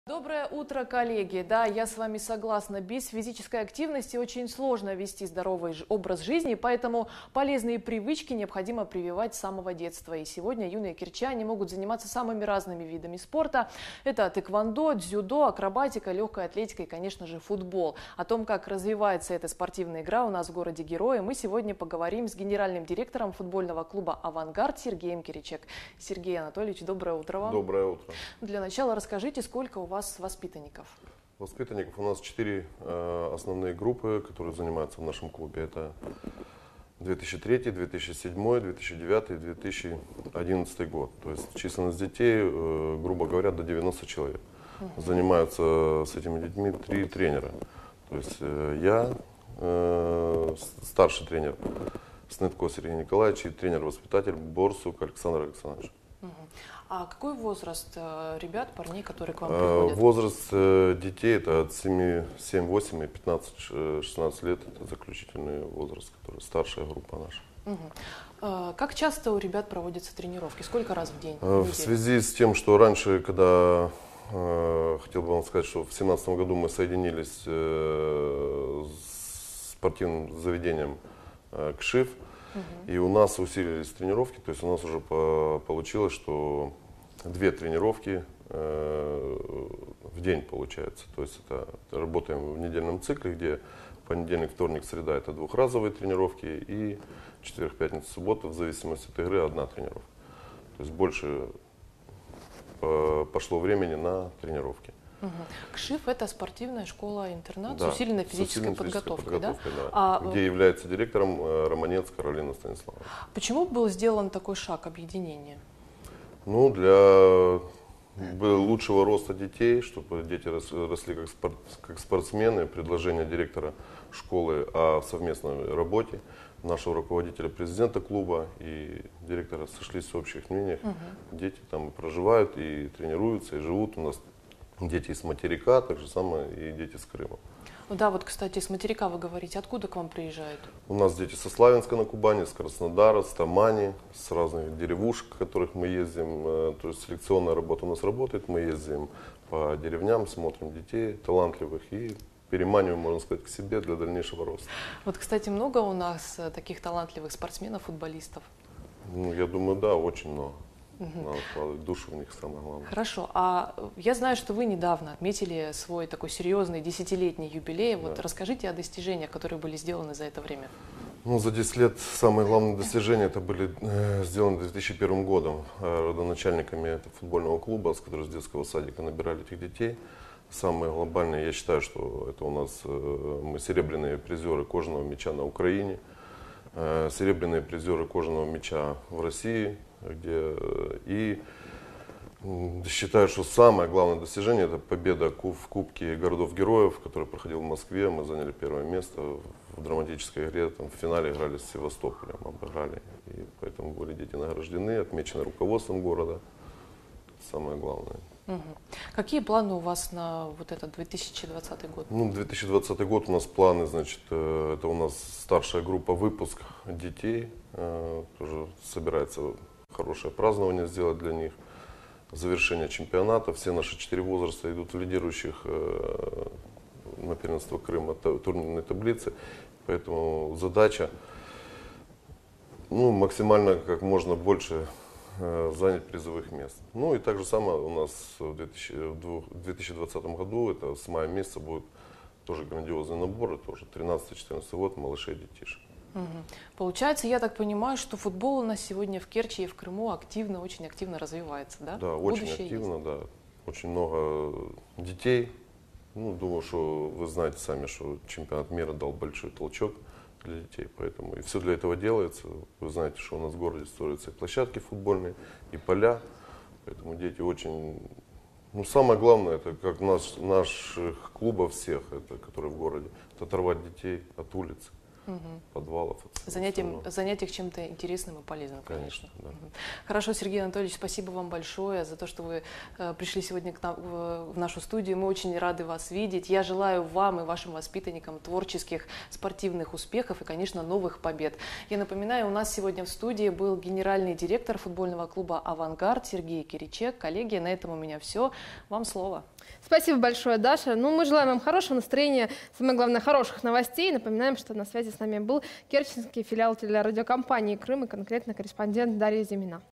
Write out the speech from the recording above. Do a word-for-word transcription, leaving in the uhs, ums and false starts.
Доброе утро, коллеги. Да, я с вами согласна. Без физической активности очень сложно вести здоровый образ жизни, поэтому полезные привычки необходимо прививать с самого детства. И сегодня юные кирчане могут заниматься самыми разными видами спорта. Это тэквондо, дзюдо, акробатика, легкая атлетика и, конечно же, футбол. О том, как развивается эта спортивная игра у нас в городе Героя, мы сегодня поговорим с генеральным директором футбольного клуба «Авангард» Сергеем Киричек. Сергей Анатольевич, доброе утро вам. Доброе утро. Для начала расскажите, сколько у вас воспитанников? Воспитанников у нас четыре э, основные группы, которые занимаются в нашем клубе. Это две тысячи третий, две тысячи седьмой, две тысячи девятый и две тысячи одиннадцатый год. То есть численность детей, э, грубо говоря, до девяноста человек. Uh-huh. Занимаются с этими детьми три тренера. То есть э, я, э, старший тренер Снытко Сергей Николаевич и тренер-воспитатель Борсук Александр Александрович. Uh-huh. А какой возраст э, ребят, парней, которые к вам приходят? Возраст э, детей это от семи, семь, восемь и пятнадцать-шестнадцать лет. Это заключительный возраст, который старшая группа наша. Угу. А как часто у ребят проводятся тренировки? Сколько раз в день? В, в связи с тем, что раньше, когда, э, хотел бы вам сказать, что в две тысячи семнадцатом году мы соединились э, с спортивным заведением э, КШИФ, угу. И у нас усилились тренировки, то есть у нас уже по, получилось, что две тренировки э, в день получается. То есть это работаем в недельном цикле, где понедельник, вторник, среда это двухразовые тренировки и четверг, пятница, суббота в зависимости от игры одна тренировка. То есть больше по, пошло времени на тренировки. Угу. КШИФ это спортивная школа-интернат да, с усиленной физической, усиленной подготовкой, подготовкой, да? Да, А, где является директором э, Романец Каролина Станиславовна. Почему был сделан такой шаг объединения? Ну, для лучшего роста детей, чтобы дети росли как, спорт, как спортсмены. Предложение директора школы о совместной работе, нашего руководителя, президента клуба и директора сошлись в общих мнениях. Угу. Дети там проживают и тренируются, и живут. У нас дети из материка, так же самое и дети с Крыма. Ну да, вот, кстати, с материка вы говорите, откуда к вам приезжают? У нас дети со Славянска на Кубани, с Краснодара, с Тамани, с разных деревушек, в которых мы ездим. То есть селекционная работа у нас работает, мы ездим по деревням, смотрим детей талантливых и переманиваем, можно сказать, к себе для дальнейшего роста. Вот, кстати, много у нас таких талантливых спортсменов, футболистов? Ну, я думаю, да, очень много. Надо вкладывать душу в них, самое главное. Хорошо. А я знаю, что вы недавно отметили свой такой серьезный десятилетний юбилей. Вот да. Расскажите о достижениях, которые были сделаны за это время. Ну, за десять лет самые главные достижения это были э, сделаны две тысячи первым годом э, родоначальниками этого футбольного клуба, с которого с детского садика набирали этих детей. Самые глобальные, я считаю, что это у нас э, мы серебряные призеры кожаного мяча на Украине, э, серебряные призеры кожаного мяча в России. Где, и считаю, что самое главное достижение это победа в Кубке городов-героев, который проходил в Москве. Мы заняли первое место в драматической игре. Там, в финале играли с Севастополем, обыграли. И поэтому были дети награждены, отмечены руководством города. Самое главное. Угу. Какие планы у вас на вот этот две тысячи двадцатый год? Ну, две тысячи двадцатый год у нас планы, значит, это у нас старшая группа выпуск детей. Тоже собирается хорошее празднование сделать для них, завершение чемпионата. Все наши четыре возраста идут в лидирующих э, на первенство Крыма турнирной таблице. Поэтому задача ну, максимально как можно больше э, занять призовых мест. Ну и так же самое у нас в две тысячи двадцатом году, это с мая месяца будет тоже грандиозный набор, это уже тринадцатый-четырнадцатый год малышей и детишек. Угу. Получается, я так понимаю, что футбол у нас сегодня в Керчи и в Крыму активно, очень активно развивается, да? Да, очень Будущее активно, есть. Да. Очень много детей. Ну, думаю, что вы знаете сами, что чемпионат мира дал большой толчок для детей, поэтому и все для этого делается. Вы знаете, что у нас в городе строятся и площадки футбольные, и поля, поэтому дети очень... Ну, самое главное, это как наш, наших клубов всех, это, которые в городе, это оторвать детей от улицы. Угу. Подвалов. Занять, им, занять их чем-то интересным и полезным, конечно. конечно да. Угу. Хорошо, Сергей Анатольевич, спасибо вам большое за то, что вы э, пришли сегодня к нам, в, в нашу студию. Мы очень рады вас видеть. Я желаю вам и вашим воспитанникам творческих, спортивных успехов и, конечно, новых побед. Я напоминаю, у нас сегодня в студии был генеральный директор футбольного клуба «Авангард» Сергей Киричек. Коллеги, на этом у меня все. Вам слово. Спасибо большое, Даша. Ну, мы желаем вам хорошего настроения, самое главное, хороших новостей. Напоминаем, что на связи с нами был керченский филиал телерадиокомпании «Крым» и конкретно корреспондент Дарья Зимина.